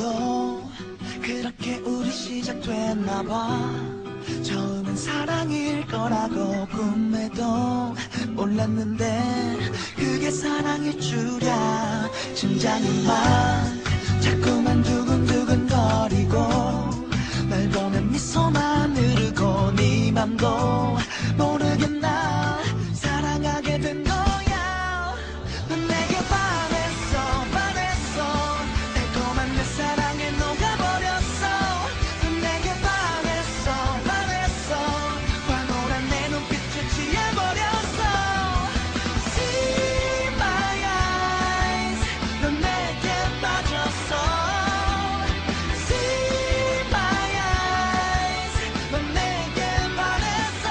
나도 그렇게 우리 시작됐나봐. 처음엔 사랑일 거라고 꿈에도 몰랐는데 그게 사랑일 줄이야. 심장이 막 자꾸만 두근두근거리고 날 보면 미소만 흐르고 네 맘도 모르게 날 사랑하게 된 거야. 넌 내게 반했어 반했어. 달콤한 내 사랑에 녹아버렸어. 넌 내게 반했어 반했어. 황홀한 내 눈빛에 취해버렸어. See my eyes. 넌 내게 빠졌어. See my eyes. 넌 내게 반했어.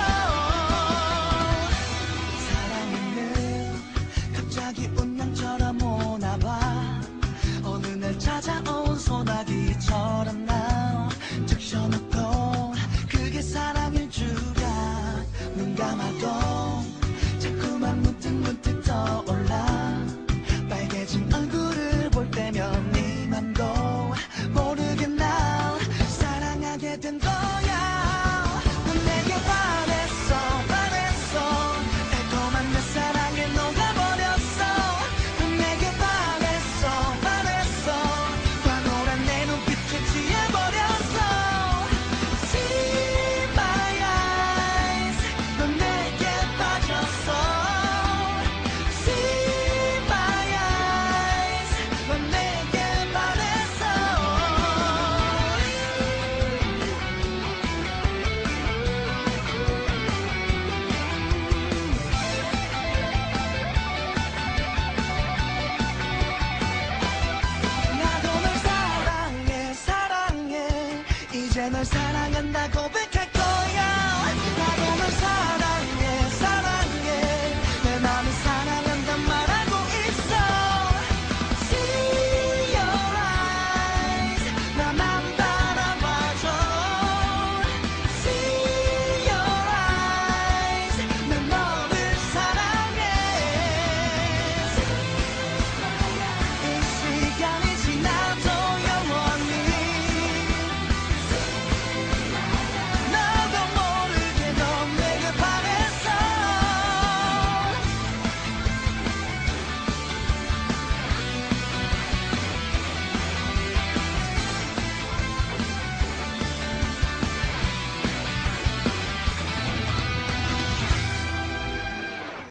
사랑은 갑자기 운명처럼 오나봐. 어느 날 찾아온 소나기처럼 나 적셔놓고 그게 사랑일 줄이야. 눈 감아도 자꾸만 문득문득 떠올라. 빨개진 얼굴을 볼 때면 네 맘도 모르게 날 사랑하게 된 거야. 넌 내게 반했어 반했어. 달콤한 내 사랑에 녹아버렸어. 넌 내게 반했어 반했어. 황홀한 내 눈빛에 취해버렸어. See my eyes. 넌 내게 빠졌어. See my eyes. 넌 내게 반했어. 나도 널 사랑해 사랑해. 이제 널 사랑한다고